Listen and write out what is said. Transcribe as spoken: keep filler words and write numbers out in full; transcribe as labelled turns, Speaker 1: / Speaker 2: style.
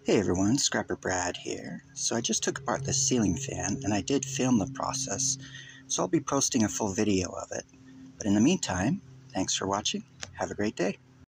Speaker 1: Hey everyone, Scrapper Brad here. So I just took apart the ceiling fan and I did film the process, so I'll be posting a full video of it. But in the meantime, thanks for watching. Have a great day.